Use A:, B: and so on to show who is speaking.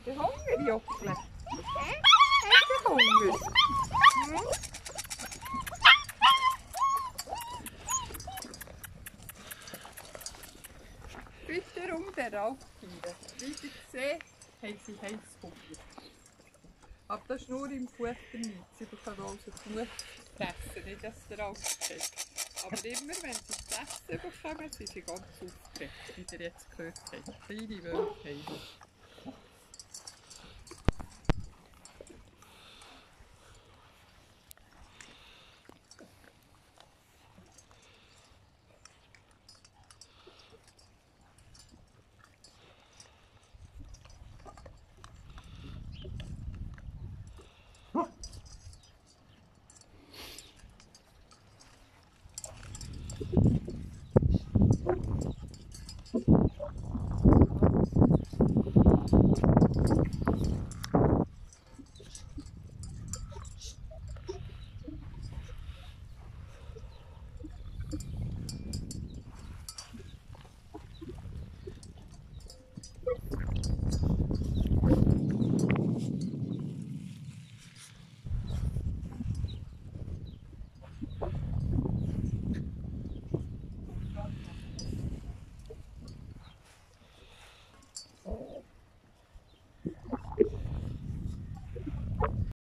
A: ihr Hunger, Jockle? Habt ihr Hunger? Hm? Bitte um den Raubtieren. Wie ihr seht, haben sie heiß Hunger. Aber das ist nur im Futter nicht. Sie bekommen also Futter fressen, nicht dass der Angst hat. Aber immer wenn sie das Essen bekommen, sind sie ganz aufgeregt, wie ihr jetzt gehört habt. Kleine Wölfe haben.